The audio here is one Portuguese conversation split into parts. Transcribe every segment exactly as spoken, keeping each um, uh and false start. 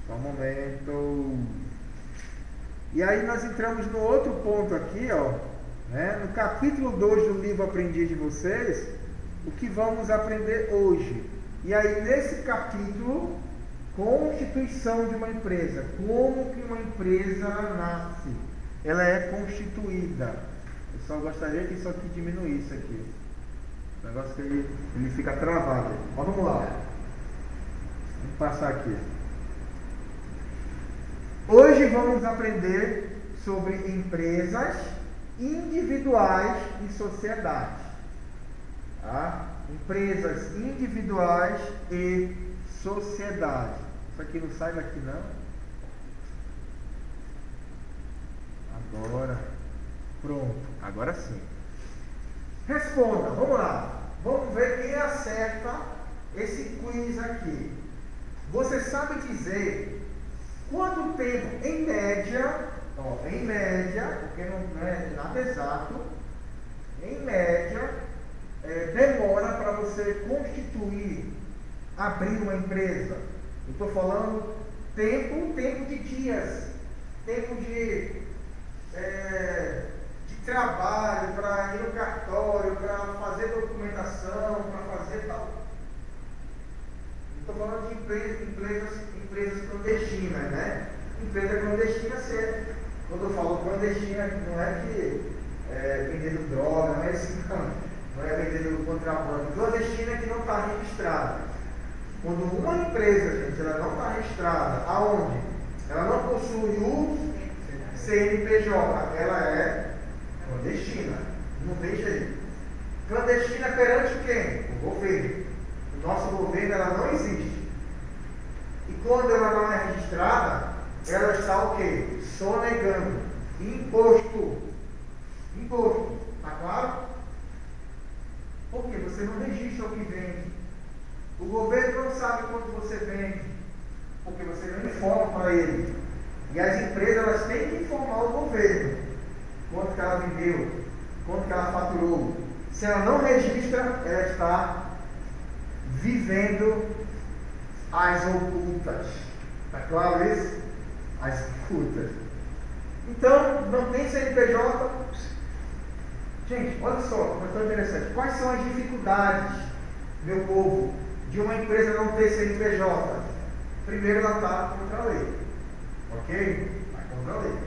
Só um momento. E aí nós entramos no outro ponto aqui, ó, né? No capítulo dois do livro Aprendi de Vocês, o que vamos aprender hoje. E aí nesse capítulo, constituição de uma empresa. Como que uma empresa nasce? Ela é constituída. Eu só gostaria que isso aqui diminuísse aqui. O negócio que ele, ele fica travado. Mas vamos lá. Vamos passar aqui. Hoje vamos aprender sobre empresas individuais e sociedades. Tá? Empresas individuais e sociedades. Isso aqui não sai daqui não? Agora. Pronto. Agora sim. Responda. Vamos lá. Vamos ver quem acerta esse quiz aqui. Você sabe dizer quanto tempo, em média, ó, em média, porque não é nada exato, em média, é, demora para você constituir, abrir uma empresa? Eu estou falando tempo, tempo de dias, tempo de, é, de trabalho, para ir no cartório, para fazer documentação, para fazer tal. Estou falando de empresas, empresas, empresas clandestinas, né? Empresa clandestina, certo? Quando eu falo clandestina, não é que é vendendo droga, não é assim, não. Não é vendendo contrabando. Clandestina é que não está registrada. Quando uma empresa, gente, ela não está registrada, aonde? Ela não possui o C N P J, ela é clandestina. Não tem jeito. Clandestina perante quem? O governo. O nosso governo, ela não existe. E quando ela não é registrada, ela está o quê? Sonegando. Imposto. Imposto. Está claro? Porque você não registra o que vende. O governo não sabe quanto você vende. Porque você não informa para ele. E as empresas, elas têm que informar o governo. Quanto que ela vendeu. Quanto que ela faturou. Se ela não registra, ela está vivendo as ocultas. Está claro isso? As ocultas. Então, não tem C N P J. Gente, olha só, uma coisa interessante. Quais são as dificuldades, meu povo, de uma empresa não ter C N P J? Primeiro, ela está contra a lei. Ok? Está contra a lei.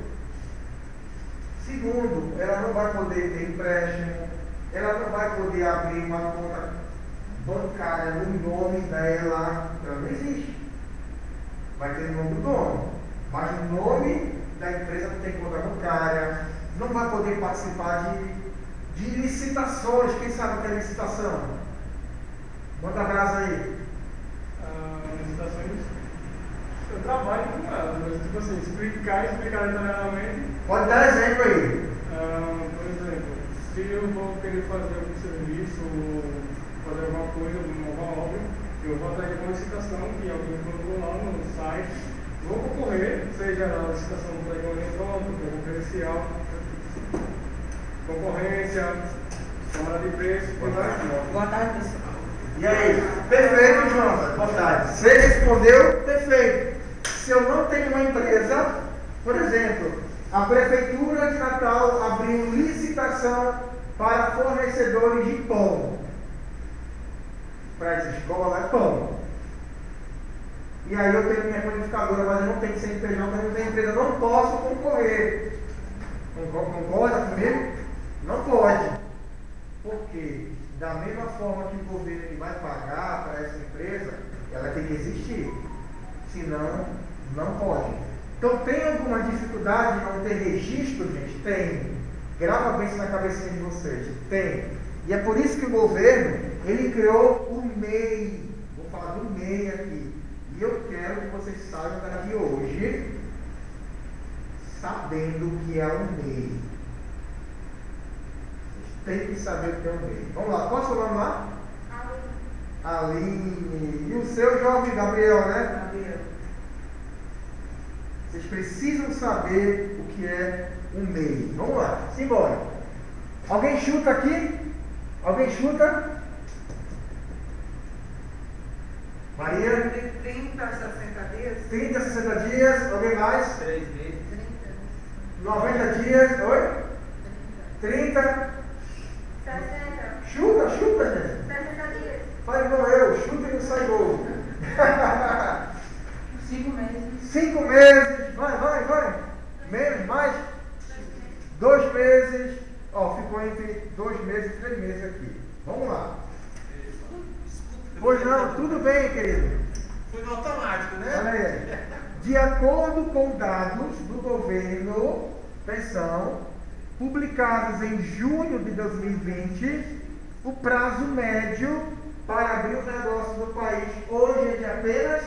Segundo, ela não vai poder ter empréstimo. Ela não vai poder abrir uma conta bancária no nome dela. Ela não existe. Vai ter o nome do dono. Mas o nome da empresa não tem conta bancária. Não vai poder participar de, de licitações. Quem sabe o que é licitação? Manda brasa aí. Ah, licitações, eu trabalho com elas, mas tipo assim, explicar, explicar detalhadamente. Pode dar exemplo aí. Ah, por exemplo, se eu vou querer fazer algum serviço, ou fazer alguma coisa, uma obra, eu vou atrás de uma licitação que alguém colocou lá no site, vou concorrer, seja a licitação do programa eletrônico, concorrencial, concorrência, câmara de preço, Boa tarde. Boa tarde, pessoal. E aí? Perfeito, João. Boa tarde. Você respondeu? Perfeito. Se eu não tenho uma empresa, por exemplo, a Prefeitura de Natal abriu licitação para fornecedores de pão. Para essa escola é pão. E aí eu tenho minha qualificadora, mas eu não tenho C N P J, eu não tenho empresa, eu não posso concorrer. Concorda comigo? Não pode. Por quê? Da mesma forma que o governo ele vai pagar para essa empresa, ela tem que existir. Senão, não pode. Então, tem alguma dificuldade de não ter registro, gente? Tem. Grava bem isso na cabecinha de vocês. Tem. E é por isso que o governo, ele criou o M E I. Vou falar do M E I aqui. E eu quero que vocês saiam daqui hoje sabendo o que é o M E I. Vocês têm que saber o que é o M E I. Vamos lá. Qual é o seu nome lá? Aline. Aline. E o seu, jovem Gabriel, né? Gabriel. Vocês precisam saber o que é um M E I. Vamos lá, simbora. Alguém chuta aqui? Alguém chuta? Maria? De trinta a sessenta dias. trinta a sessenta dias. Alguém mais? Três meses. noventa dias. Oi? trinta. sessenta. Chuta, chuta, gente. sessenta dias. Faz igual eu, chuta e não sai gol. Cinco meses. Cinco meses. Vai, vai, vai. Menos, mais? Dois meses. Ó, ficou entre dois meses e três meses aqui. Vamos lá. Pois não, tudo bem, querido. Foi no automático, né? Olha aí. De acordo com dados do governo, atenção, publicados em junho de dois mil e vinte, o prazo médio para abrir um negócio no país hoje é de apenas.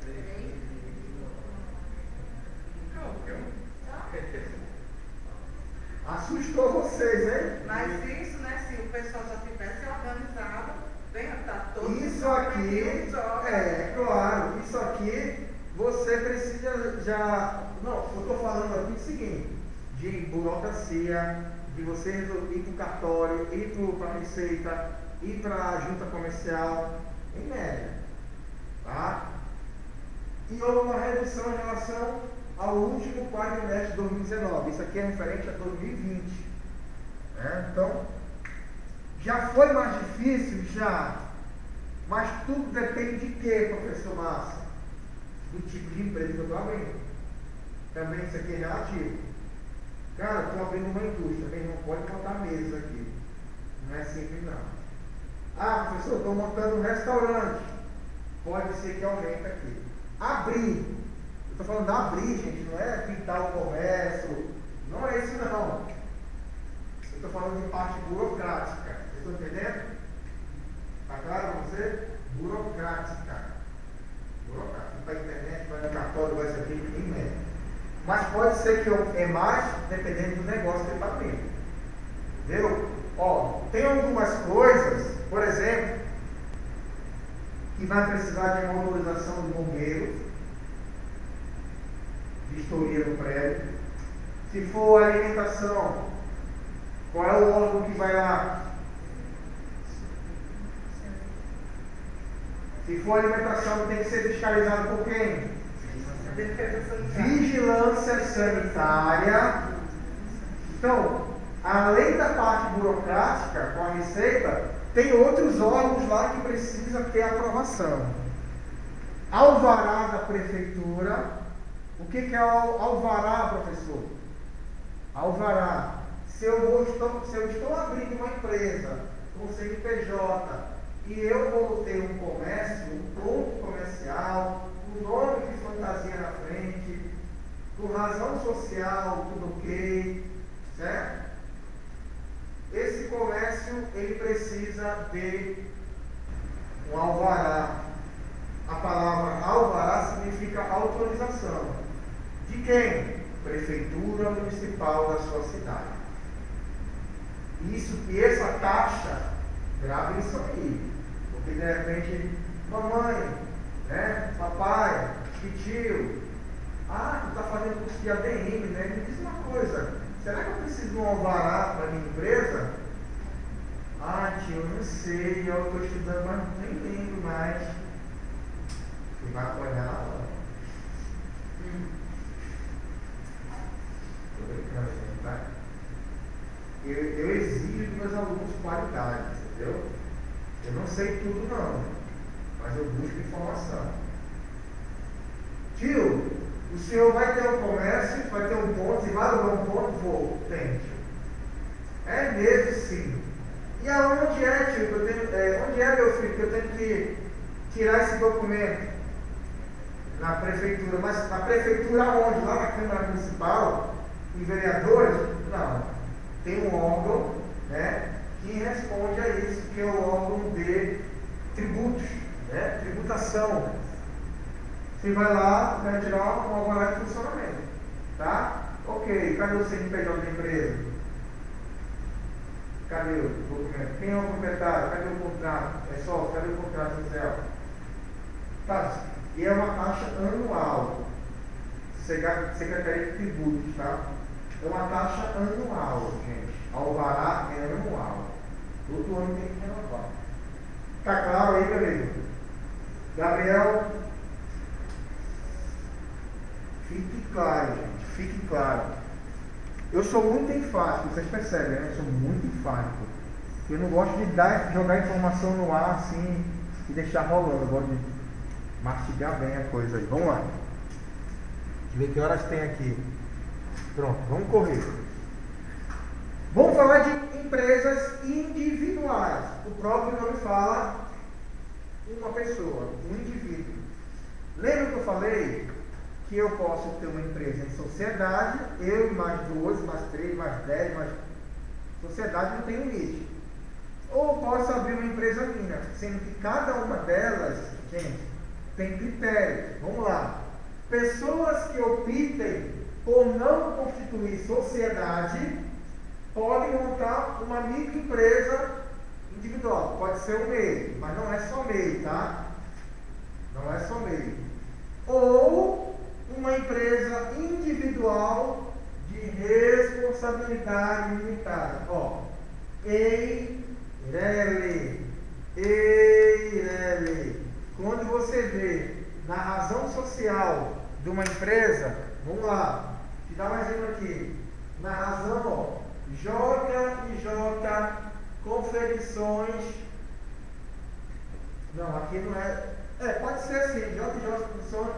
Assustou vocês, hein? Mas isso, né, se o pessoal já tivesse organizado, bem, tá todo Isso aqui, é claro, isso aqui você precisa já. Não, eu estou falando aqui o seguinte: de burocracia, de você ir para o cartório, ir para a Receita, ir para a junta comercial, em média. Tá? E houve uma redução em relação ao último quadrimestre de dois mil e dezenove. Isso aqui é referente a dois mil e vinte. Né? Então, já foi mais difícil? Já. Mas tudo depende de quê, professor Márcio? Do tipo de empresa que eu estou abrindo. Também isso aqui é relativo. Cara, eu estou abrindo uma indústria, também não pode botar mesa aqui. Não é simples não. Ah, professor, estou montando um restaurante. Pode ser que aumente aqui. Abrir. Eu estou falando de abrir, gente, não é pintar o comércio. Não é isso não. Eu estou falando de parte burocrática. Vocês estão entendendo? Está claro para você? Burocrática. Burocrática. Vai para a internet, vai no cartório, vai ser aqui, em média. Mas pode ser que eu, é mais dependendo do negócio que ele está abrindo. Entendeu? Ó, tem algumas coisas, por exemplo, que vai precisar de uma autorização do bombeiro, vistoria do prédio. Se for alimentação, qual é o órgão que vai lá? Se for alimentação, tem que ser fiscalizado por quem? Vigilância sanitária. Então, além da parte burocrática com a Receita, tem outros órgãos lá que precisam ter aprovação. Alvará da prefeitura. O que, que é o alvará, professor? Alvará. Se eu, vou, estou, se eu estou abrindo uma empresa com C N P J e eu vou ter um comércio, um ponto comercial, um nome de fantasia na frente, com razão social, tudo ok, certo? Esse comércio, ele precisa ter um alvará. A palavra alvará significa autorização. De quem? Prefeitura municipal da sua cidade. Isso, e essa taxa, grave isso aí. Porque de repente, mamãe, né, papai, tio, ah, tu está fazendo curso de A D M, né? Me diz uma coisa, será que eu preciso de um alvará para minha empresa? Ah, tio, eu não sei, eu estou estudando, mas nem lembro mais. Você vai apanhar na hora. Estou brincando, gente, tá? Eu, eu exijo dos meus alunos qualidade, entendeu? Eu não sei tudo não, mas eu busco informação. Tio, o senhor vai ter um comércio, vai ter um ponto, e vai alugar um ponto? Vou, tem, tio. É mesmo, sim. E aonde é, tio? Eu tenho, é, onde é, meu filho, que eu tenho que tirar esse documento? Na prefeitura. Mas na prefeitura onde? Lá na Câmara Municipal? Em vereadores? Não. Tem um órgão, né, que responde a isso, que é o órgão de tributos, né, tributação. Você vai lá, vai tirar um alvará de funcionamento, tá? Ok, cadê o C N P J da empresa? Cadê o documento? Quem é o proprietário? Cadê o contrato? É só, cadê o contrato social? Tá, e é uma taxa anual. Secretaria de Tributos, tá? É uma taxa anual, gente. Alvará é anual. Todo ano tem que renovar. Tá claro aí, meu amigo? Gabriel, fique claro, gente, fique claro. Eu sou muito enfático, vocês percebem, né? Eu sou muito enfático. Eu não gosto de dar, jogar informação no ar assim e deixar rolando. Eu gosto de mastigar bem a coisa aí. Vamos lá. Deixa eu ver que horas tem aqui. Pronto, vamos correr. Vamos falar de empresas individuais. O próprio nome fala uma pessoa, um indivíduo. Lembra que eu falei que eu posso ter uma empresa em sociedade, eu e mais doze, mais três, mais dez, mais... Sociedade não tem limite. Ou posso abrir uma empresa minha, sendo que cada uma delas, gente, tem critérios. Vamos lá. Pessoas que optem por não constituir sociedade podem montar uma microempresa individual. Pode ser um MEI, mas não é só MEI, tá? Não é só MEI. Ou uma empresa individual de responsabilidade limitada. Ó, EIRELI, EIRELI. Quando você vê na razão social de uma empresa, vamos lá, te dar um exemplo aqui. Na razão, ó, J e J Confecções. Não, aqui não é. É, pode ser assim, J e J Confecções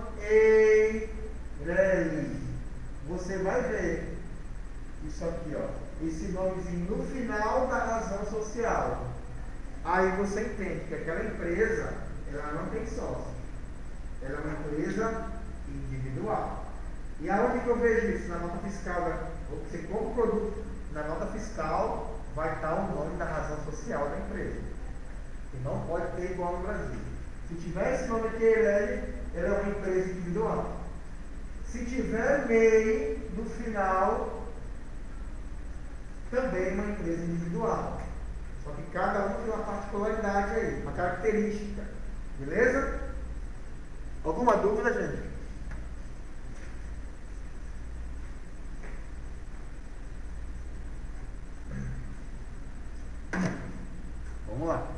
EIRELI. Você vai ver isso aqui, ó. Esse nomezinho no final da razão social. Aí você entende que aquela empresa, ela não tem sócio. Ela é uma empresa individual. E aonde que eu vejo isso? Na nota fiscal. Você compra o produto, na nota fiscal vai estar o nome da razão social da empresa. E não pode ter igual no Brasil. Se tiver esse nome aqui, ele, ela é uma empresa individual. Se tiver MEI no final, também é uma empresa individual. Só que cada um tem uma particularidade aí, uma característica. Beleza? Alguma dúvida, gente? Vamos lá.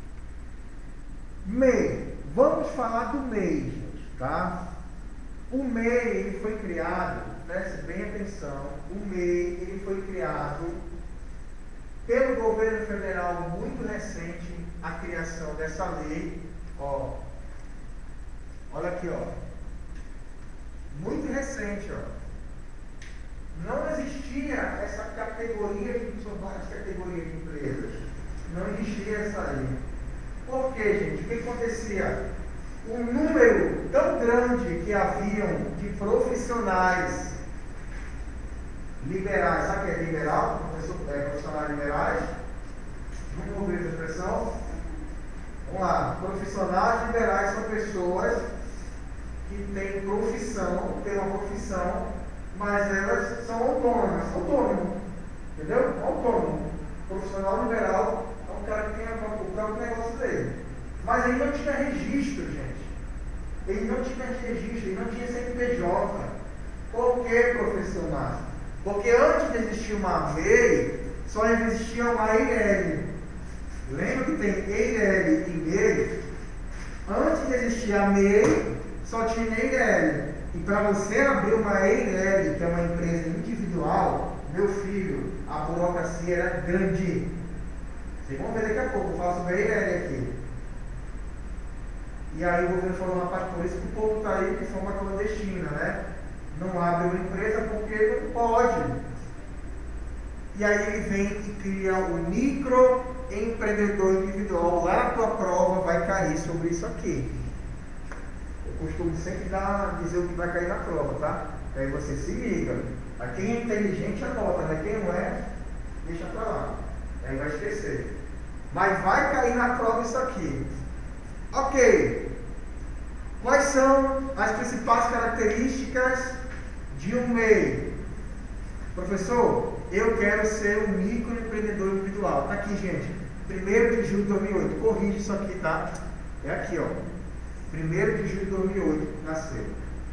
MEI. Vamos falar do MEI, gente, tá? O MEI, ele foi criado, preste bem atenção, o MEI, ele foi criado pelo governo federal muito recente, a criação dessa lei, ó. Olha aqui, ó. Muito recente, ó. Não existia essa categoria, de, são várias categorias de empresas. Não existia essa lei. Por quê, gente? O que acontecia? O número tão grande que haviam de profissionais liberais, sabe o que é liberal? Profissionais liberais? Vamos ouvir essa expressão? Vamos lá. Profissionais liberais são pessoas que têm profissão, têm uma profissão, mas elas são autônomas. Autônomo. Entendeu? Autônomo. Profissional liberal é um cara que tem o próprio negócio dele. Mas ele não tinha registro, gente. Ele não tinha registro, ele não tinha C N P J. Por que, professor Márcio? Porque antes de existir uma MEI, só existia uma EIRELI. Lembra que tem EIRELI e MEI? Antes de existir a MEI, só tinha EIRELI. E para você abrir uma EIRELI, que é uma empresa individual, meu filho, a burocracia era grande. Vocês vão ver daqui a pouco, eu faço uma EIRELI aqui. E aí o governo falou uma parte, por isso que o povo está aí de forma clandestina, né? Não abre uma empresa porque não pode. E aí ele vem e cria o microempreendedor individual. Lá na tua prova vai cair sobre isso aqui. Eu costumo sempre dar, dizer o que vai cair na prova, tá? Aí você se liga. Aí quem é inteligente anota, né? Quem não é, deixa pra lá. Aí vai esquecer. Mas vai cair na prova isso aqui. Ok. Quais são as principais características de um MEI? Professor, eu quero ser um microempreendedor individual. Tá aqui, gente. primeiro de julho de dois mil e oito. Corrige isso aqui, tá? É aqui, ó. primeiro de julho de dois mil e oito nasceu.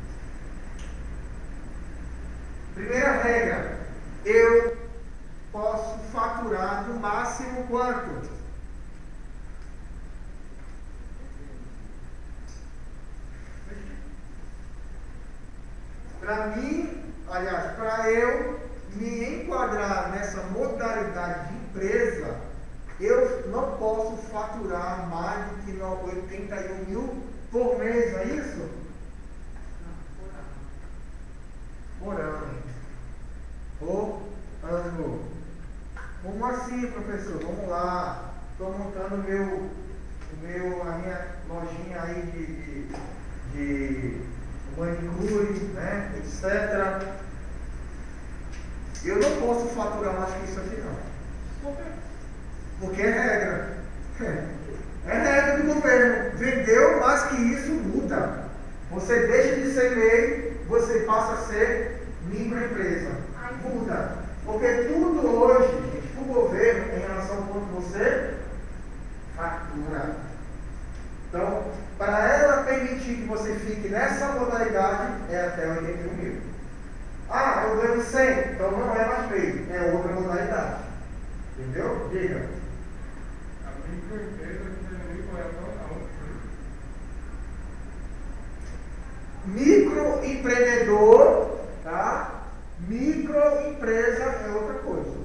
Primeira regra. Eu posso faturar no máximo quanto? para mim, aliás, para eu me enquadrar nessa modalidade de empresa, eu não posso faturar mais do que oitenta e um mil por mês, é isso? Por ano. Por ano. Como assim, professor? Vamos lá. Estou montando meu, o meu, a minha lojinha aí de, de, de manicure, né, etcétera. Eu não posso faturar mais que isso aqui, não. Por quê? Porque é regra. É regra do governo. Vendeu, mais que isso muda. Você deixa de ser M E I, você passa a ser microempresa. Muda. Porque tudo hoje, gente, o governo, em relação ao quanto você fatura. Então, para ela permitir que você fique nessa modalidade, é até oitenta e um mil. Ah, eu ganho cem, então não é mais meio, é outra modalidade. Entendeu? Diga. A microempresa que tem qual é a Microempreendedor, tá? Microempresa é outra coisa.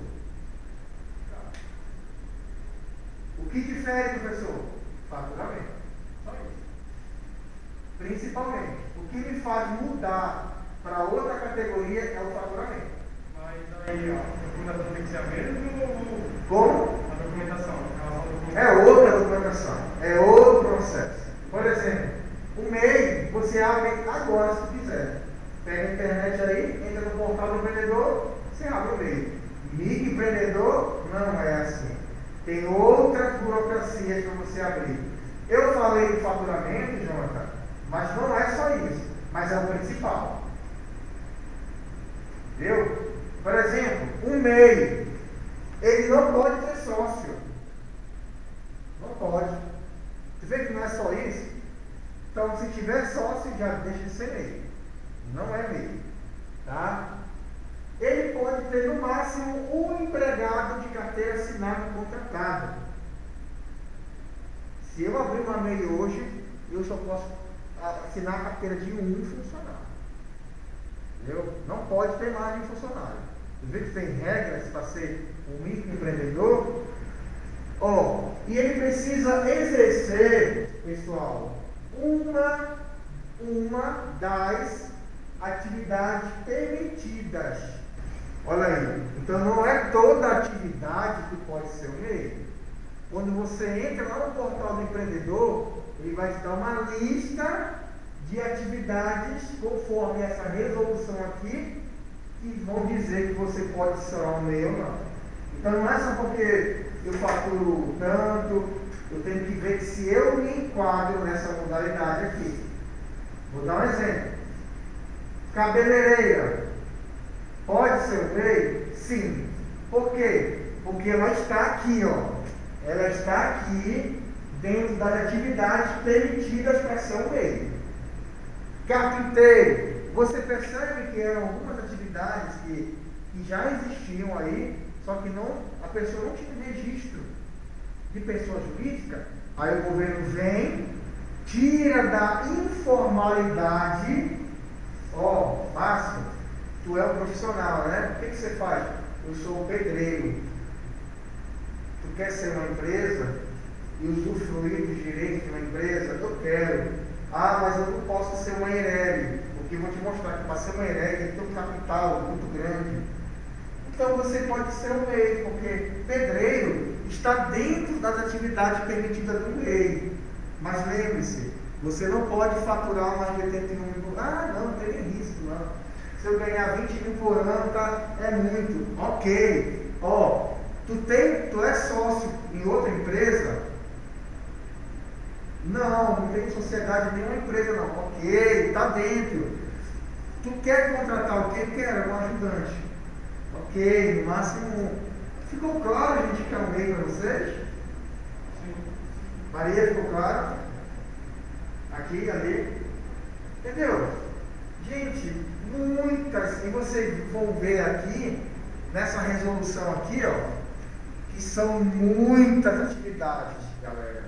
O que difere, professor? Faturamento. Só isso. Principalmente. O que me faz mudar para outra categoria é o faturamento. Mas aí a documentação tem que ser a mesma ou Como? a documentação? A É outra documentação. É outro processo. Por exemplo, o M E I, você abre agora se quiser. Pega a internet aí, entra no portal do empreendedor, você abre o M E I. Microempreendedor não é assim. Tem outras burocracias para você abrir. Eu falei do faturamento, Jonathan, mas não é só isso. Mas é o principal. Entendeu? Por exemplo, um M E I, ele não pode ter sócio. Não pode. Você vê que não é só isso? Então, se tiver sócio, já deixa de ser M E I. Não é M E I. Tá? Ele pode ter, no máximo, um empregado de carteira assinada contratado. Se eu abrir uma M E I hoje, eu só posso assinar a carteira de um funcionário. Entendeu? Não pode ter mais de um funcionário. Você vê que tem regras para ser um microempreendedor? Ó, e ele precisa exercer, pessoal, uma, uma das atividades permitidas. Olha aí. Então não é toda atividade que pode ser um M E I. Quando você entra lá no portal do empreendedor, ele vai te dar uma lista de atividades conforme essa resolução aqui, que vão dizer que você pode ser um M E I ou não. Então não é só porque eu faturo tanto, eu tenho que ver se eu me enquadro nessa modalidade aqui. Vou dar um exemplo. Cabeleireira. Pode ser um M E I? Sim. Por quê? Porque ela está aqui, ó. Ela está aqui dentro das atividades permitidas para ser um M E I. Carpinteiro. Você percebe que eram algumas atividades que, que já existiam aí, só que não, a pessoa não tinha registro de pessoa jurídica. Aí o governo vem, tira da informalidade. Ó, Márcio, tu é um profissional, né? O que, que você faz? Eu sou um pedreiro. Tu quer ser uma empresa e usufruir dos direitos de uma empresa? Eu quero. Ah, mas eu não posso ser uma E R E L, porque eu vou te mostrar que para ser uma E R E L tem que ter um capital muito grande. Então você pode ser um M E I, porque pedreiro está dentro das atividades permitidas do M E I. Mas lembre-se, você não pode faturar mais de oitenta e um mil. Ah, não, não tem nem risco, não. Se eu ganhar vinte mil por ano, tá, é muito. Ok. Ó, tu, tem, tu é sócio em outra empresa? Não, não tem sociedade em nenhuma empresa, não. Ok, está dentro. Tu quer contratar o quê? Quero, um ajudante. Ok, no máximo. Ficou claro, gente, que é um M E I para vocês? Sim. Maria, ficou claro? Aqui, ali. Entendeu? Gente, muitas, e vocês vão ver aqui, nessa resolução aqui, ó, que são muitas atividades, galera.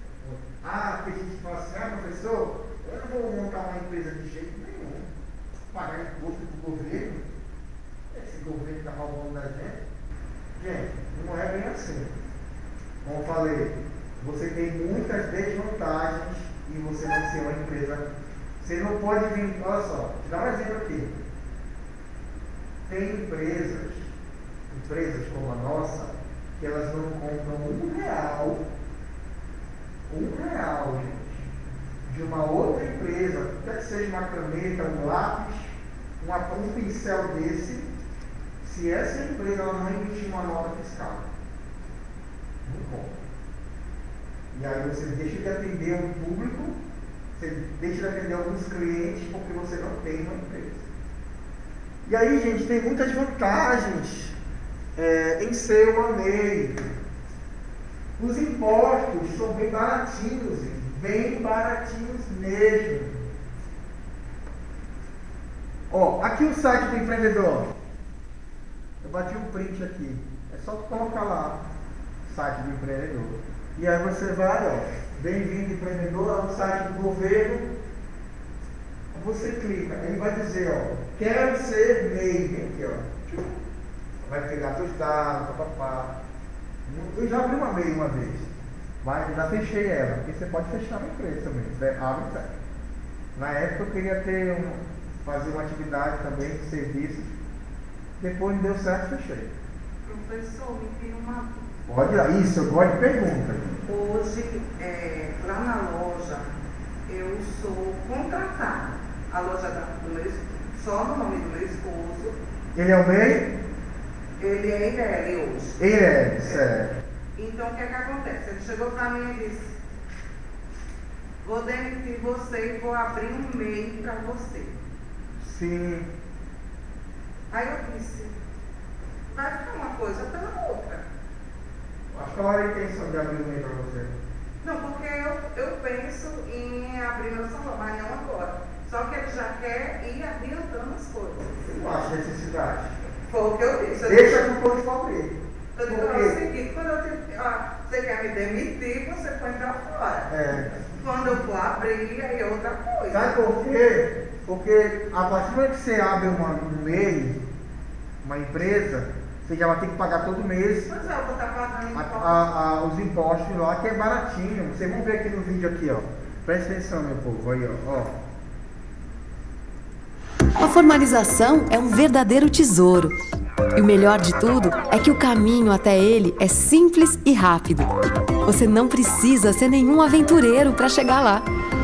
Ah, porque a gente fala assim, ah, professor, eu não vou montar uma empresa de jeito nenhum. pagar imposto para o governo, esse governo está roubando da gente. Gente, não é bem assim. Como eu falei, você tem muitas desvantagens e você não ser uma empresa. Você não pode vir, olha só, vou te dar um exemplo aqui. Tem empresas, empresas como a nossa, que elas não compram um real, um real, gente, de uma outra empresa, quer que seja uma caneta, um lápis, uma, um pincel desse, se essa empresa ela não emitir uma nota fiscal. Não compra. E aí você deixa de atender um público, você deixa de atender alguns clientes porque você não tem uma empresa. E aí, gente, tem muitas vantagens é, em ser uma M E I. Os impostos são bem baratinhos, bem baratinhos mesmo. Ó, aqui o site do empreendedor. Eu bati um print aqui. É só tu colocar lá o site do empreendedor. E aí você vai, ó, bem-vindo empreendedor, ao site do governo. Você clica, ele vai dizer, ó, quero ser M E I, aqui, ó. Vai pegar seus dados, papapá. Eu já abri uma M E I uma vez, mas eu já fechei ela, porque você pode fechar uma empresa também, você abre e fecha. Na época eu queria ter um, fazer uma atividade também de serviços, depois não deu certo, fechei. Professor, me tem uma. Pode ir lá, isso, eu gosto de perguntas. Hoje, é, lá na loja, eu sou contratada. A loja da, do meu esposo, só no nome do meu esposo. Ele é o M E I? Ele é Ireli hoje. Ireli, certo. Então, o que é que acontece? Ele chegou para mim e disse: vou demitir você e vou abrir um M E I para você. Sim. Aí eu disse: vai ficar uma coisa pela outra. Mas qual era a intenção de abrir um M E I para você? Não, porque eu, eu penso em abrir meu salão, mas não agora. Só que ele já quer ir adiantando as coisas. Eu não acho necessidade. Foi o que eu disse. Eu Deixa disse, que o povo abrir. eu digo, é o seguinte, quando eu te, ah, você quer me demitir, você põe pra fora. É. Quando eu for abrir, aí é outra coisa. Sabe por quê? Porque a partir do momento que você abre uma, um M E I, uma empresa, você já vai ter que pagar todo mês Pois é, eu vou estar pagando a, imposto. a, a, os impostos lá, que é baratinho. Vocês vão ver aqui no vídeo aqui, ó. Presta atenção, meu povo, aí, ó. ó. A formalização é um verdadeiro tesouro. E o melhor de tudo é que o caminho até ele é simples e rápido. Você não precisa ser nenhum aventureiro para chegar lá.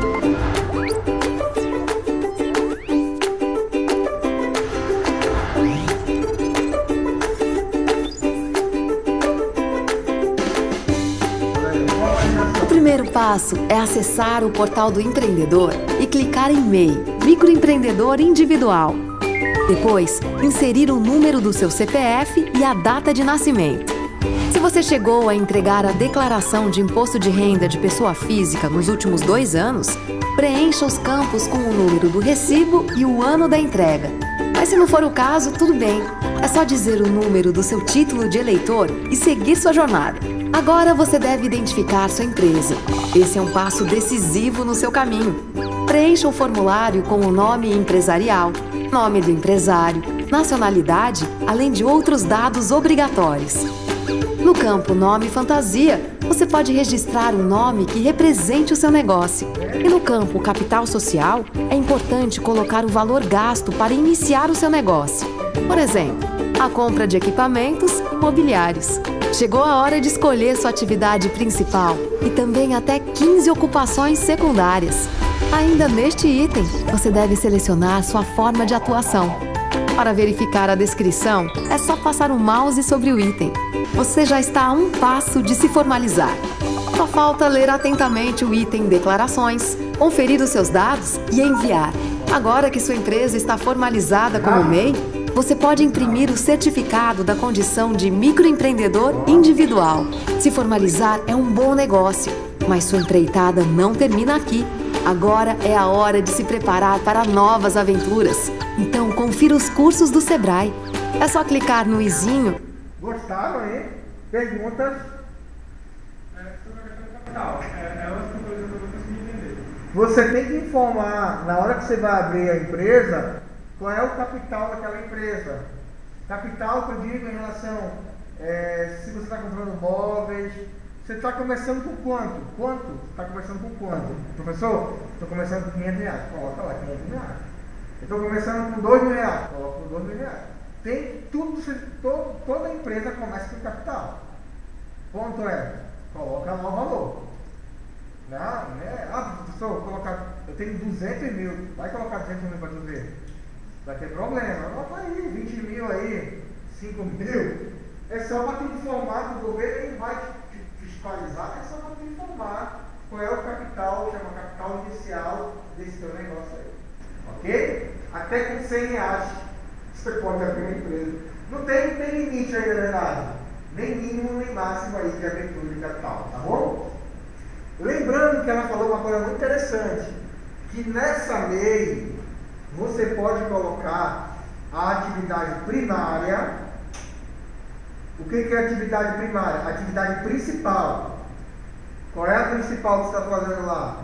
O primeiro passo é acessar o portal do empreendedor e clicar em M E I, Microempreendedor Individual. Depois, inserir o número do seu C P F e a data de nascimento. Se você chegou a entregar a declaração de imposto de renda de pessoa física nos últimos dois anos, preencha os campos com o número do recibo e o ano da entrega. Mas se não for o caso, tudo bem. É só dizer o número do seu título de eleitor e seguir sua jornada. Agora você deve identificar sua empresa. Esse é um passo decisivo no seu caminho. Preencha o formulário com o nome empresarial, nome do empresário, nacionalidade, além de outros dados obrigatórios. No campo Nome Fantasia, você pode registrar um nome que represente o seu negócio. E no campo Capital Social, é importante colocar o valor gasto para iniciar o seu negócio. Por exemplo, a compra de equipamentos imobiliários. Chegou a hora de escolher sua atividade principal e também até quinze ocupações secundárias. Ainda neste item, você deve selecionar sua forma de atuação. Para verificar a descrição, é só passar o mouse sobre o item. Você já está a um passo de se formalizar. Só falta ler atentamente o item Declarações, conferir os seus dados e enviar. Agora que sua empresa está formalizada como M E I, você pode imprimir o certificado da condição de microempreendedor individual. Se formalizar é um bom negócio, mas sua empreitada não termina aqui. Agora é a hora de se preparar para novas aventuras. Então, confira os cursos do Sebrae. É só clicar no izinho. Gostaram, hein? Perguntas? É, sobre a questão do capital, é, elas são coisas que eu não consegui entender. Você tem que informar, na hora que você vai abrir a empresa, qual é o capital daquela empresa. Capital que eu digo em relação, é, se você está comprando móveis, você está começando com quanto? Quanto? Está começando com quanto? Professor, estou começando com quinhentos reais. Coloca lá, quinhentos reais. Eu estou começando com dois mil reais. Coloca com dois mil reais. Tem tudo, todo, toda empresa começa com capital. Ponto é, coloca lá o valor. Não, né? Ah, professor, vou colocar, eu tenho duzentos mil. Vai colocar duzentos mil para tu ver. Vai ter problema. Coloca aí, vinte mil aí, cinco mil. É só para tu informar que o governo ele vai fiscalizar, é só para te informar qual é o capital, chama capital inicial desse teu negócio aí. Ok? Até com cem reais você pode abrir uma empresa. Não tem, tem limite aí, na verdade. Nem mínimo, nem máximo aí de abertura de capital, tá bom? Lembrando que ela falou uma coisa muito interessante, que nessa lei você pode colocar a atividade primária. O que é atividade primária? Atividade principal. Qual é a principal que você está fazendo lá?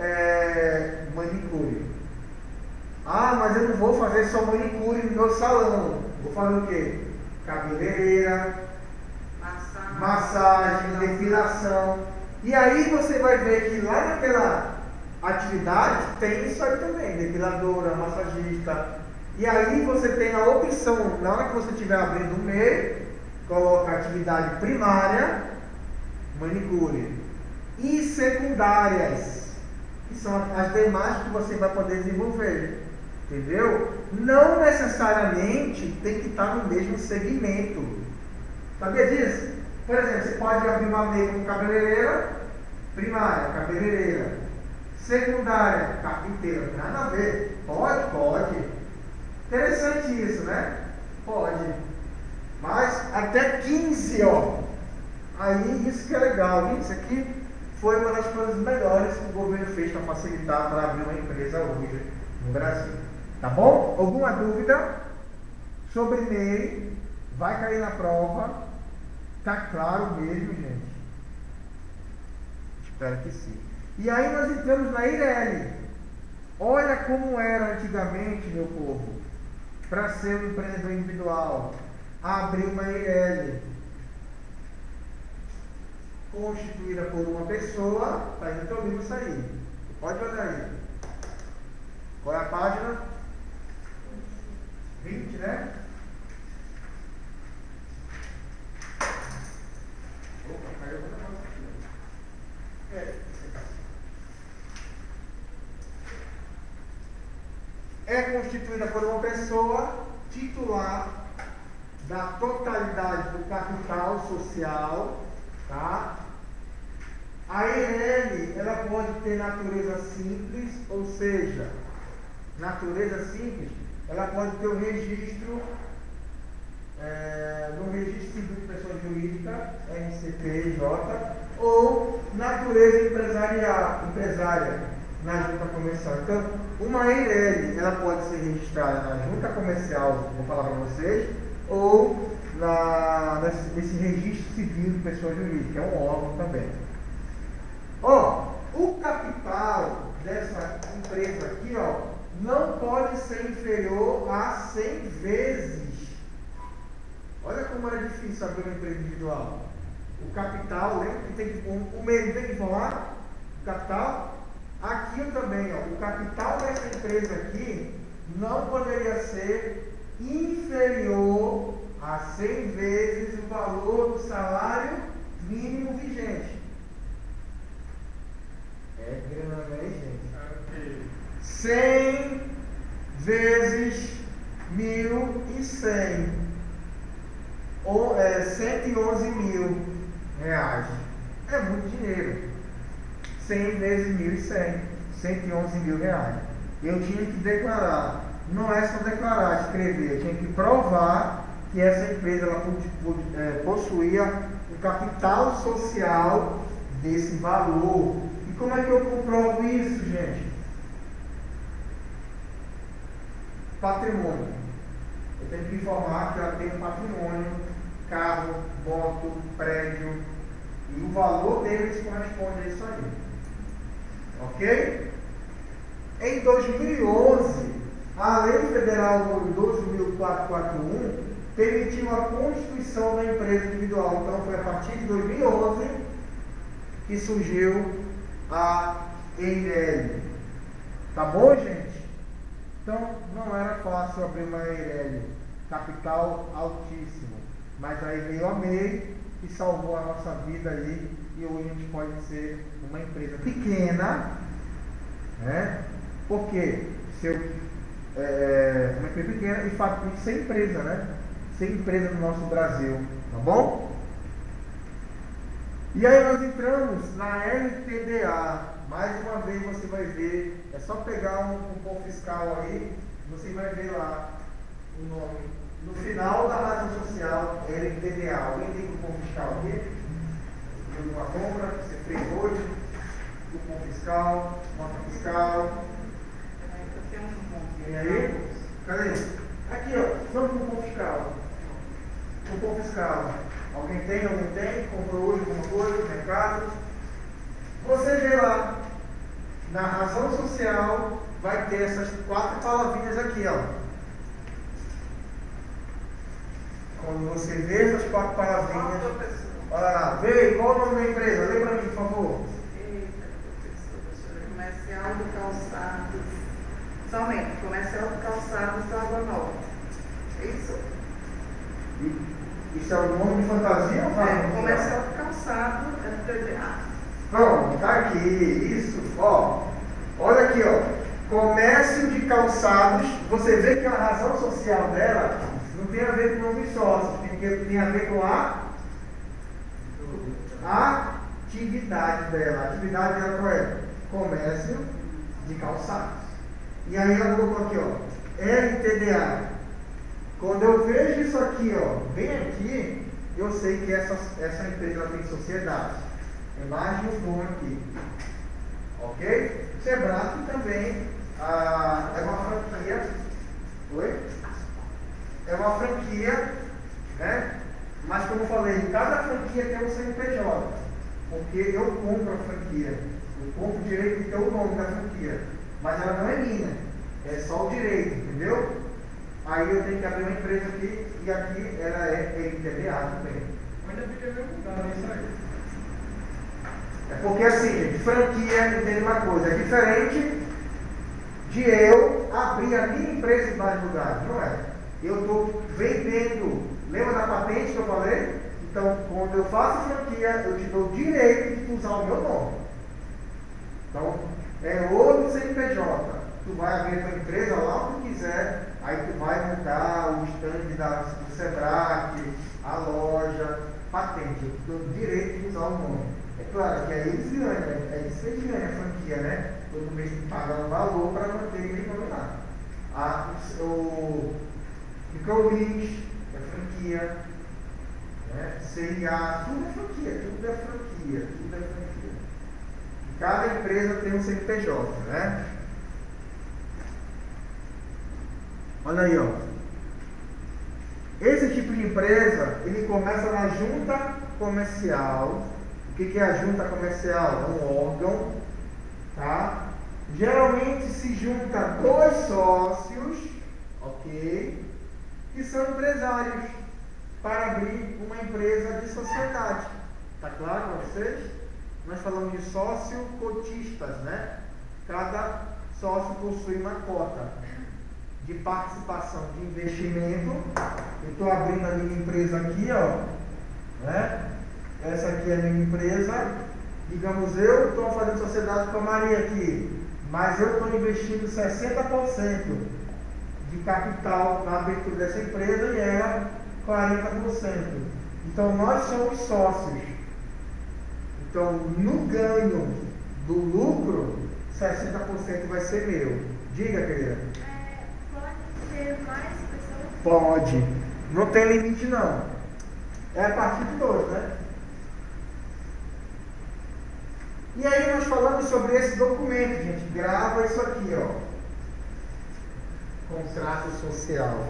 É manicure. Ah, mas eu não vou fazer só manicure no meu salão. Vou fazer o quê? Cabeleireira, Massagem, massagem, depilação. E aí você vai ver que lá naquela atividade tem isso aí também, depiladora, massagista. E aí você tem a opção, na hora que você estiver abrindo o M E I, coloca atividade primária, manicure, e secundárias, que são as demais que você vai poder desenvolver. Entendeu? Não necessariamente tem que estar no mesmo segmento. Sabia disso? Por exemplo, você pode abrir uma M E I como cabeleireira, primária, cabeleireira, secundária, carpinteira, não tem nada a ver. Pode? Pode. Interessante isso, né? Pode. Mas até quinze, ó. Aí isso que é legal, viu? Isso aqui foi uma das coisas melhores que o governo fez para facilitar para abrir uma empresa hoje no Brasil. Tá bom? Alguma dúvida sobre M E I? Vai cair na prova. Tá claro mesmo, gente? Espero que sim. E aí nós entramos na I R L. Olha como era antigamente, meu povo, para ser um empreendedor individual. Abrir uma I R L constituída por uma pessoa, está aí no teu livro isso aí. Pode olhar aí. Qual é a página? vinte, né? Opa, caiu outra coisa aqui. É, é constituída por uma pessoa titular da totalidade do capital social, tá? A I R L, ela pode ter natureza simples, ou seja, natureza simples, ela pode ter o registro é, no registro civil de pessoa jurídica, R C P J, ou natureza empresarial, empresária, na junta comercial. Então, uma I R L, ela pode ser registrada na junta comercial, vou falar para vocês, ou na, nesse registro civil de pessoa jurídica, é um órgão também. Ó, o capital dessa empresa aqui, ó, não pode ser inferior a cem vezes. Olha como era difícil abrir uma empresa individual. O capital, lembra que tem que, o meio tem que informar? O capital? Aqui eu também, ó, o capital dessa empresa aqui não poderia ser inferior a cem vezes o valor do salário mínimo vigente. É grana, hein, gente? cem vezes mil e cem, ou é, cento e onze mil reais. É muito dinheiro. cem vezes mil e cem, cento e onze mil reais. Eu tinha que declarar. Não é só declarar, escrever. Eu tinha que provar que essa empresa ela é, possuía o capital social desse valor. E como é que eu comprovo isso, gente? Patrimônio. Eu tenho que informar que ela tem um patrimônio, carro, moto, prédio, e o valor deles corresponde a isso aí. Ok? Em dois mil e onze, a Lei Federal Federal número doze mil quatrocentos e quarenta e um permitiu a constituição da empresa individual. Então foi a partir de dois mil e onze que surgiu a Eireli. Tá bom, gente? Então não era fácil abrir uma Eireli, capital altíssimo, mas aí veio a M E I e salvou a nossa vida aí, e hoje a gente pode ser uma empresa pequena, né? Porque se eu, é, uma empresa pequena e fato sem empresa, né? Sem empresa no nosso Brasil, tá bom? E aí nós entramos na L T D A. Mais uma vez você vai ver, é só pegar um cupom fiscal aí, você vai ver lá o nome. No final da razão social, L T D A. Alguém tem cupom fiscal aqui? Tem uma compra que você fez hoje? Cupom fiscal, nota fiscal. Tem aí? Cadê? Aqui, ó, só o cupom fiscal. Cupom fiscal. Alguém tem? Alguém tem? Comprou hoje alguma coisa no mercado? Você vê lá, na razão social, vai ter essas quatro palavrinhas aqui, ó. Quando você vê essas quatro palavrinhas, olha lá, vê, qual o nome da empresa? Lê para mim, por favor. Eita, professor, comercial de calçados. Somente, comercial de calçados da Água Nova. É isso? Isso é o nome de fantasia ou vai? É, comercial de calçado, L T D A. Pronto, tá aqui, isso, ó. Olha aqui, ó. Comércio de calçados. Você vê que a razão social dela não tem a ver com o nome sócio, tem, que, tem a ver com a atividade dela. A atividade dela qual é? Comércio de calçados. E aí ela colocou aqui, ó, L T D A. Quando eu vejo isso aqui, ó, bem aqui, eu sei que essa, essa empresa ela tem sociedade. É mais de um nome aqui. Ok? Sebrae também ah, é uma franquia. Oi? É uma franquia, né? Mas como eu falei, cada franquia tem um C N P J. Porque eu compro a franquia. Eu compro o direito de ter o nome da franquia. Mas ela não é minha. É só o direito, entendeu? Aí eu tenho que abrir uma empresa aqui, e aqui ela é L T D A também. Mas ainda fica meio mudado isso aí. É porque assim, gente, franquia, entende uma coisa, é diferente de eu abrir a minha empresa em vários lugares, não é? Eu estou vendendo, lembra da patente que eu falei? Então, quando eu faço franquia, eu te dou o direito de usar o meu nome. Então, é outro C N P J. Tu vai abrir a tua empresa lá onde quiser, aí tu vai montar o stand da, do Sebrae, a loja, patente, eu te dou o direito de usar o nome. É claro que aí eles ganham, é isso que eles ganham, a franquia, né? Todo mês tem que pagar um valor para manter ele nome lá. A, o Microlins é franquia, né? C I A, tudo é franquia, tudo é franquia, tudo é franquia. Cada empresa tem um C N P J, né? Olha aí, ó. Esse tipo de empresa, ele começa na junta comercial. O que, que é a junta comercial? É um órgão, tá? Geralmente se junta dois sócios, ok? Que são empresários, para abrir uma empresa de sociedade. Tá claro para vocês? Nós falamos de sócio cotistas, né? Cada sócio possui uma cota de participação de investimento. Eu estou abrindo a minha empresa aqui, ó, né? Essa aqui é a minha empresa. Digamos, eu estou fazendo sociedade com a Maria aqui, mas eu estou investindo sessenta por cento de capital na abertura dessa empresa e ela quarenta por cento. Então nós somos sócios. Então no ganho do lucro, sessenta por cento vai ser meu. Diga, querida. Ter mais pessoas? Pode. Não tem limite não. É a partir de dois, né? E aí nós falamos sobre esse documento, gente. Grava isso aqui, ó. Contrato social.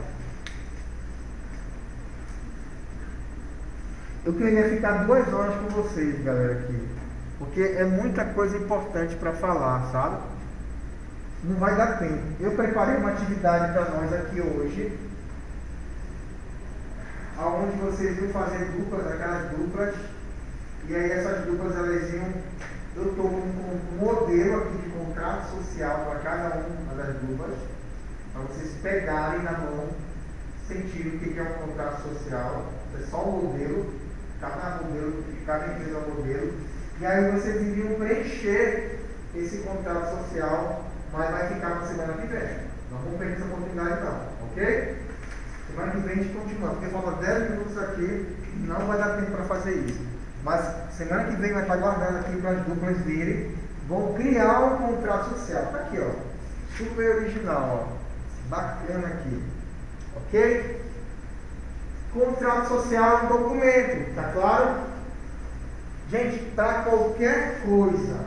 Eu queria ficar duas horas com vocês, galera, aqui. Porque é muita coisa importante para falar, sabe? não vai dar tempo. Eu preparei uma atividade para nós aqui hoje, onde vocês iam fazer duplas, aquelas duplas, e aí essas duplas elas iam, eu estou com um modelo aqui de contrato social para cada uma das duplas, para vocês pegarem na mão, sentirem o que é um contrato social. É só um modelo, cada modelo, cada empresa é um modelo, e aí vocês iriam preencher esse contrato social, mas vai ficar na semana que vem. Não vamos perder essa oportunidade não, ok? Semana que vem a gente continua, porque falta dez minutos aqui, não vai dar tempo para fazer isso. Mas semana que vem vai estar guardando aqui para as duplas virem, vão criar um contrato social. Está aqui, ó, super original, ó, bacana aqui, ok? Contrato social é um documento, tá claro? Gente, para qualquer coisa,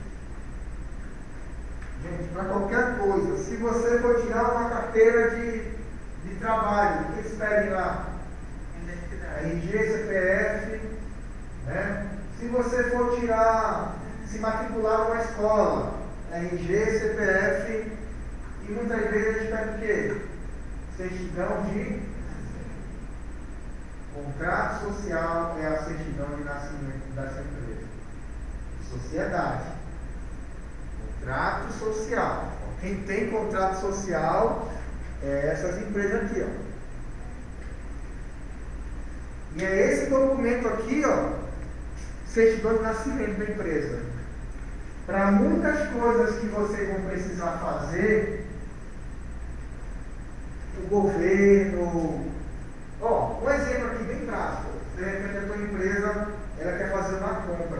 gente, para qualquer coisa, se você for tirar uma carteira de, de trabalho, o que eles pedem lá? R G, C P F, né? Se você for tirar, se matricular numa escola, R G, C P F, e muitas vezes eles pedem o quê? Certidão de contrato social, é a certidão de nascimento dessa empresa. Sociedade. Contrato social. Quem tem contrato social é essas empresas aqui, ó. E é esse documento aqui, ó, certidão de nascimento da empresa. Para muitas coisas que vocês vão precisar fazer, o governo... Ó, um exemplo aqui bem prático. De repente a tua empresa ela quer fazer uma compra.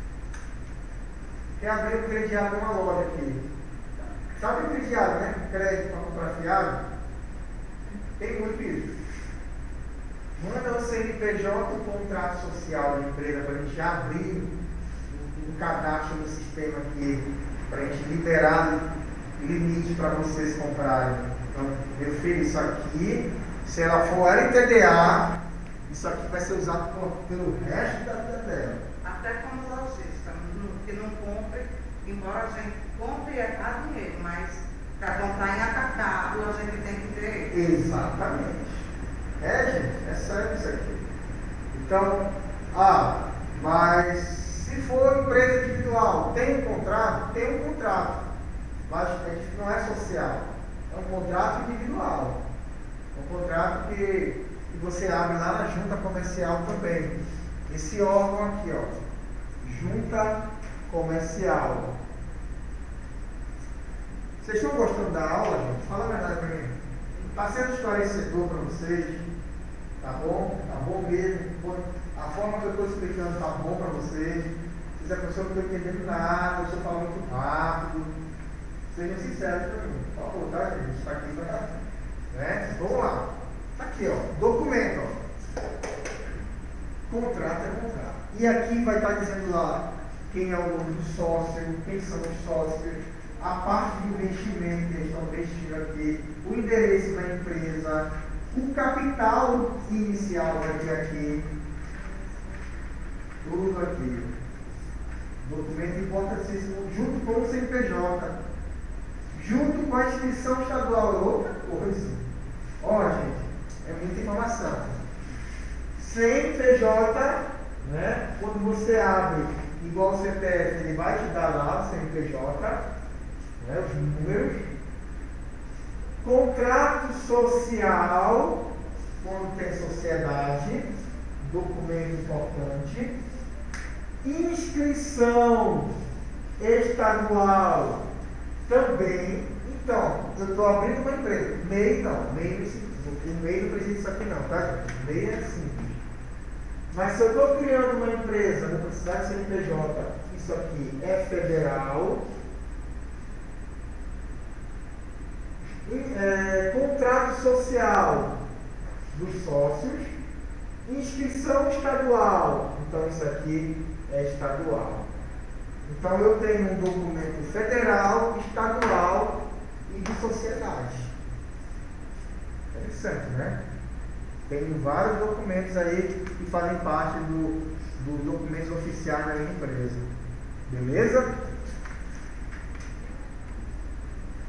Quer abrir um crediário numa loja aqui. Sabe o crediário, né? Crédito para comprar fiado? Tem muito isso. Manda o C N P J, o contrato social da empresa, para a gente abrir um, um cadastro no sistema aqui, para a gente liberar limite para vocês comprarem. Então, eu fiz isso aqui. Se ela for L T D A, isso aqui vai ser usado por, pelo resto da vida dela. Até como lojista, que não compre, embora a gente compre e é dar dinheiro, mas para comprar em atacado a gente tem que ter. Exatamente. É, gente, é sério isso aqui. Então, ah, mas se for empresa individual, tem um contrato? Tem um contrato, mas não é social, é um contrato individual. Um contrato que, que você abre lá na junta comercial também. Esse órgão aqui, ó, junta comercial. Vocês estão gostando da aula, gente? Fala a verdade para mim. Está sendo esclarecedor para vocês? Tá bom? Tá bom mesmo? A forma que eu estou explicando tá bom para vocês? Vocês a pessoa não está entendendo nada, eu estou falando muito rápido. Sejam sinceros para mim. Por favor, tá, gente? A gente está aqui para... Né? Vamos lá. Tá aqui, ó. Documento. Ó. Contrato é contrato. E aqui vai estar dizendo lá quem é o nome do sócio, quem são os sócios, a parte de investimento que eles estão investindo aqui, o endereço da empresa, o capital inicial vai ter aqui. Tudo aqui. Documento importantíssimo, junto com o C N P J. Junto com a inscrição estadual, é outra coisa. Ó, gente, é muita informação. C N P J, né? Quando você abre igual o C P F, ele vai te dar lá o C N P J, né? Os números. Contrato social, quando tem sociedade, documento importante. Inscrição estadual também. Então, eu estou abrindo uma empresa. M E I não, M E I, o M E I não precisa disso aqui não, tá, gente? M E I é simples. Mas se eu estou criando uma empresa, vou precisar de C N P J, isso aqui é federal. E, é, contrato social dos sócios. Inscrição estadual. Então, isso aqui é estadual. Então, eu tenho um documento federal, estadual e de sociedade. Interessante, né? Tenho vários documentos aí que fazem parte do, dos documentos oficiais da minha empresa. Beleza?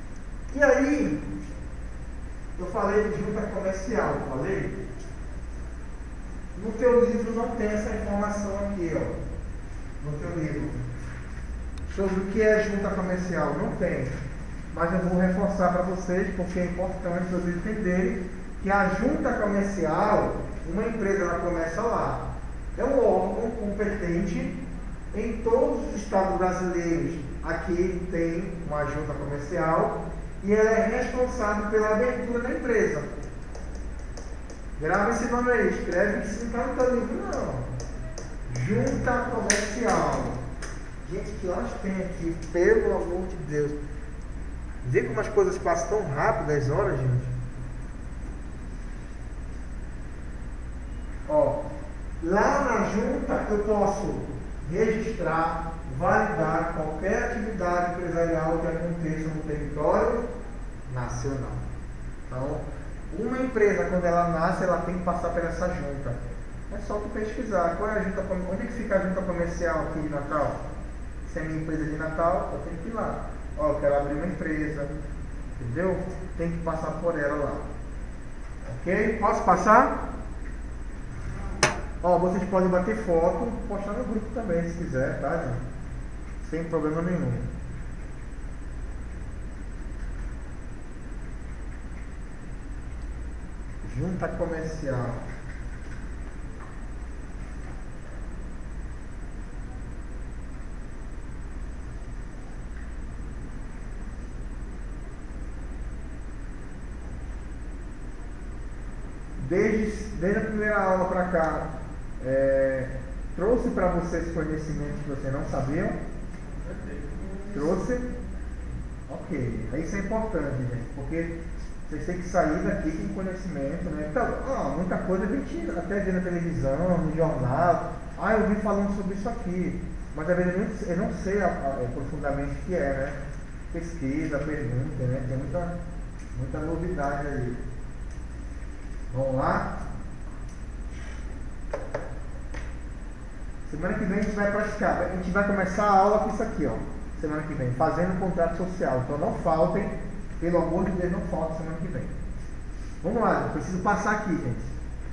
E aí, eu falei de junta comercial, falei? No teu livro não tem essa informação aqui, ó. No teu livro. Sobre o que é junta comercial, não tem. Mas eu vou reforçar para vocês, porque é importante vocês entenderem que a junta comercial, uma empresa ela começa lá. É um órgão competente em todos os estados brasileiros. Aqui tem uma junta comercial e ela é responsável pela abertura da empresa. Grava esse nome aí, escreve que se não está no teu livro, não. Junta comercial. Gente, que horas tem aqui? Pelo amor de Deus. Vê como as coisas passam tão rápido, as horas, gente. Ó, lá na junta eu posso registrar, validar qualquer atividade empresarial que aconteça no território nacional. Então, uma empresa, quando ela nasce, ela tem que passar por essa junta. É só tu pesquisar. Qual é a junta, onde é que fica a junta comercial aqui de Natal? Se é minha empresa de Natal, eu tenho que ir lá. Ó, eu quero abrir uma empresa, entendeu? Tem que passar por ela lá. Ok? Posso passar? Ó, vocês podem bater foto, postar no grupo também, se quiser, tá, gente? Sem problema nenhum. Junta comercial. Desde, desde a primeira aula para cá, é, trouxe para vocês conhecimentos que vocês não sabiam? Trouxe? Ok. Isso é importante, gente, porque vocês têm que sair daqui com conhecimento, né? Então, ó, muita coisa a gente até vê na televisão, no jornal. Ah, eu vi falando sobre isso aqui. Mas às vezes eu não, eu não sei a, a, profundamente o que é, né? Pesquisa, pergunta, né? Tem muita, muita novidade aí. Vamos lá? Semana que vem a gente vai praticar. A gente vai começar a aula com isso aqui, ó. Semana que vem, fazendo um contrato social. Então não faltem, pelo amor de Deus, não faltem semana que vem. Vamos lá, eu preciso passar aqui, gente.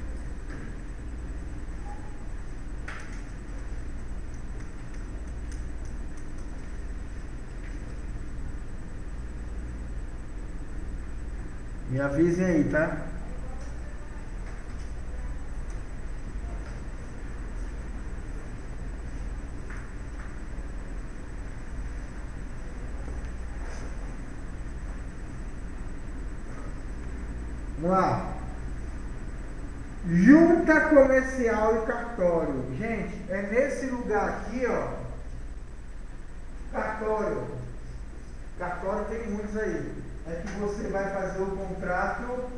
Me avisem aí, tá? Vamos lá. Junta comercial e cartório. Gente, é nesse lugar aqui, ó. Cartório. Cartório tem muitos aí. É que você vai fazer o contrato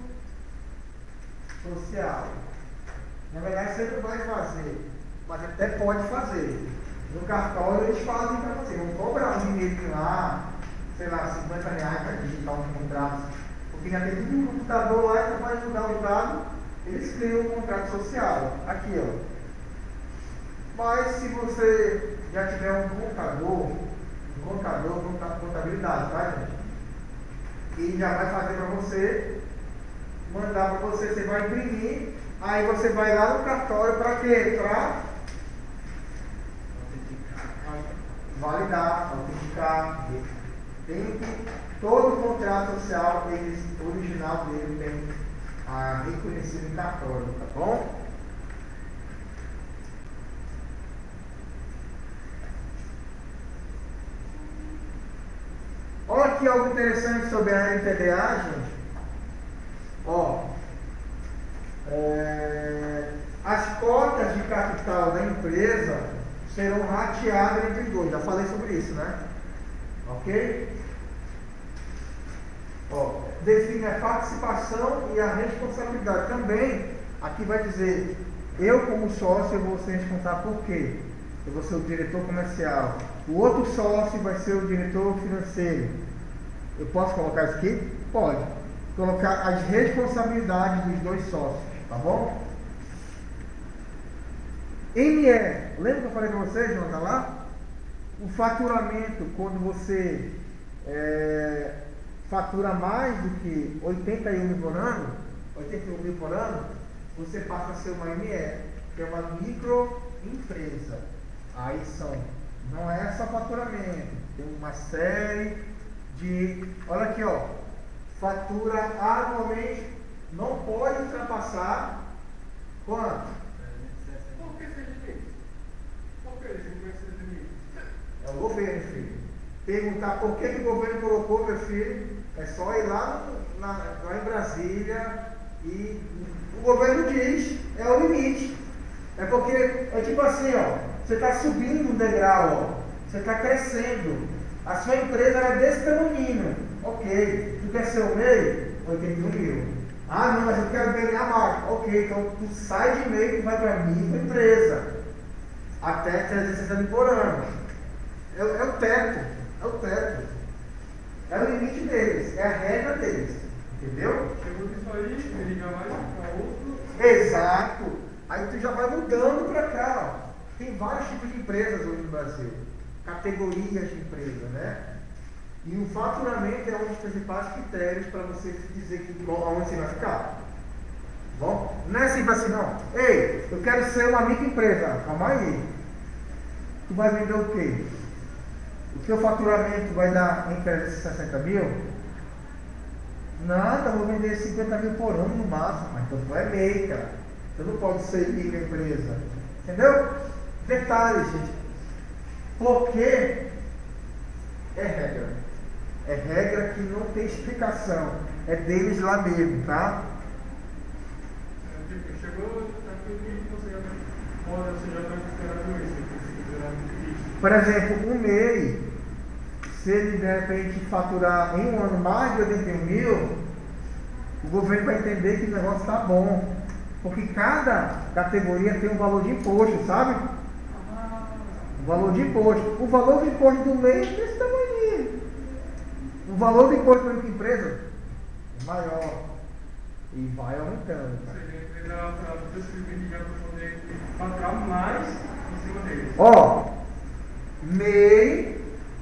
social. Na verdade, você não vai fazer, mas até pode fazer. No cartório, eles fazem para você. Vão cobrar um dinheiro lá, sei lá, cinquenta reais para digitar um contrato. Porque já tem tudo no computador lá, você vai jogar o dado, eles criam um contrato social. Aqui, ó. Mas se você já tiver um contador, um contador, contabilidade, tá, gente? E já vai fazer para você, mandar para você, você vai imprimir, aí você vai lá no cartório para quê? Para validar, autenticar. Tem que, todo contrato social, eles, o original dele tem a reconhecido em cartório, tá bom? Olha aqui algo interessante sobre a L T D A, gente. Ó, é, as cotas de capital da empresa serão rateadas entre os dois. Já falei sobre isso, né? Ok? Ó, define a participação e a responsabilidade. Também, aqui vai dizer, eu como sócio eu vou ser responsável por quê? Eu vou ser o diretor comercial. O outro sócio vai ser o diretor financeiro. Eu posso colocar isso aqui? Pode. Colocar as responsabilidades dos dois sócios, tá bom? M E, lembra que eu falei para vocês, Jonathan, lá? O faturamento, quando você é, fatura mais do que oitenta e um mil por ano, oitenta e um mil por ano, você passa a ser uma M E, que é uma microempresa. Aí são, não é só faturamento, tem uma série de, olha aqui ó, fatura anualmente, não pode ultrapassar quanto? Por que esse limite? Por que esse limite? É o governo, filho. Perguntar por que, que o governo colocou, meu filho, é só ir lá, no, na, lá em Brasília e o governo diz, é o limite. É porque, é tipo assim, ó, você está subindo um degrau, ó, você está crescendo. A sua empresa era desse tamanho. Ok, tu quer ser o meio? oitenta e um mil. Ah, não, mas eu quero ganhar mais. Ok, então tu sai de meio e vai para a microempresa. Até trezentos e sessenta mil por ano. É, é o teto. É o teto. É o limite deles. É a regra deles. Entendeu? Chegou disso aí, ele liga mais para outro. Exato. Aí tu já vai mudando para cá. Ó. Tem vários tipos de empresas hoje no Brasil. Categorias de empresa, né? E o faturamento é um dos principais critérios para você dizer que, onde você vai ficar. Bom, não é simples assim não. Ei, eu quero ser uma microempresa. Calma aí. Tu vai vender o quê? O teu faturamento vai dar em trezentos e sessenta mil? Nada, eu vou vender cinquenta mil por ano no máximo. Mas então tu é meio, cara. Tu não pode ser microempresa. Entendeu? Detalhes, gente. Porque é regra. É regra que não tem explicação. É deles lá mesmo, tá? Chegou aqui que você já pode, você já está considerando isso. Por exemplo, um M E I, se ele de repente faturar em um ano mais de oitenta e um mil, o governo vai entender que o negócio está bom. Porque cada categoria tem um valor de imposto, sabe? O valor de imposto. O valor de imposto do M E I é desse tamanho. O valor do imposto para a empresa é maior. E vai aumentando. Tá? Faturar mais em cima deles. Ó, M E I,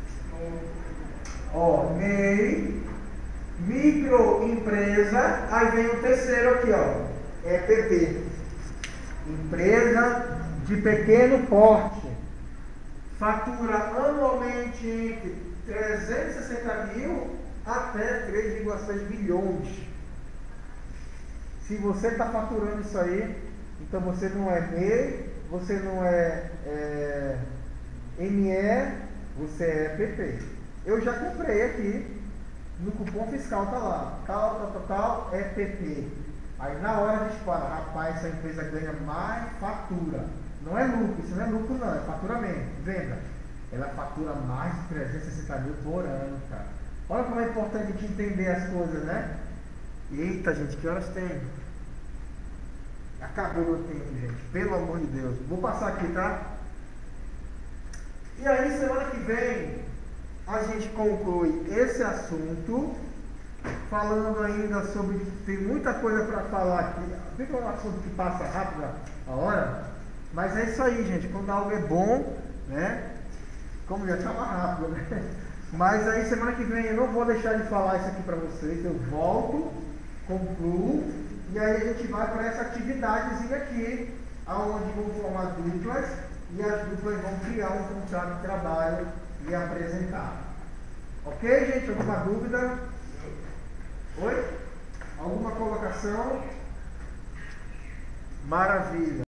ó, M E I, microempresa, aí vem o terceiro aqui, ó, é P P, empresa de pequeno porte, fatura anualmente entre trezentos e sessenta mil até três vírgula seis bilhões. Se você está faturando isso aí, então você não é M E I, você não é, é M E, você é P P. Eu já comprei aqui, no cupom fiscal tá lá, tal, tal, tal, tal, é P P. Aí na hora a gente fala, rapaz, essa empresa ganha mais fatura. Não é lucro, isso não é lucro não, é faturamento, venda. Ela fatura mais de trezentos e sessenta mil por ano, cara. Olha como é importante a gente entender as coisas, né? Eita, gente, que horas tem? Acabou o tempo, gente. Pelo amor de Deus. Vou passar aqui, tá? E aí, semana que vem, a gente conclui esse assunto, falando ainda sobre... Tem muita coisa para falar aqui. Vê que é um assunto que passa rápido a hora. Mas é isso aí, gente. Quando algo é bom, né? Como já estava rápido, né? Mas aí, semana que vem, eu não vou deixar de falar isso aqui para vocês. Eu volto, concluo, e aí a gente vai para essa atividadezinha aqui, onde vão formar duplas, e as duplas vão criar um contrato de trabalho e apresentar. Ok, gente? Alguma dúvida? Oi? Alguma colocação? Maravilha.